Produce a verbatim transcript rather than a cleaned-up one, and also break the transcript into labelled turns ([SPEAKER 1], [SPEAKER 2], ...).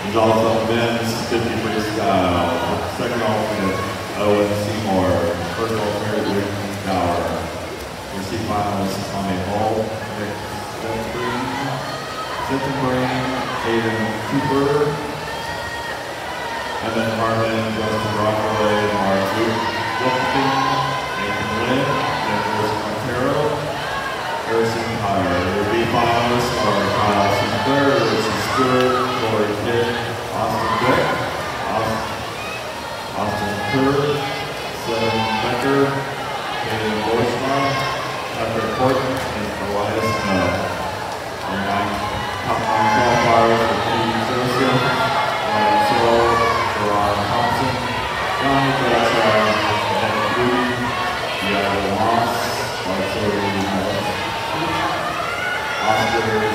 [SPEAKER 1] There's also men's fifty freestyle. Second alternate, Owen Seymour. First alternate, Luke Gower. Your C finals, Tommy Hall, Nick Stenbreen, Stenbreen, Aiden Cooper, Evan Harmon, Justin Rockaway, Mark Luke Wilkin, Nathan Lynn, Nicholas Montero, Harrison Hire. Your B finalists are Kyle Sinclair, Richard Stewart, Corey Kidd, Austin Beck, Austin, Austin Kerr, Seven Becker, Hayden Boyschma, Patrick Horton, and Elias Snow. Our nine top nine qualifiers are Pete Joseph, Ryan Soul, Gerard Thompson, Johnny Bradshaw, Ed Moody, Diego Moss, Marcelo Oscar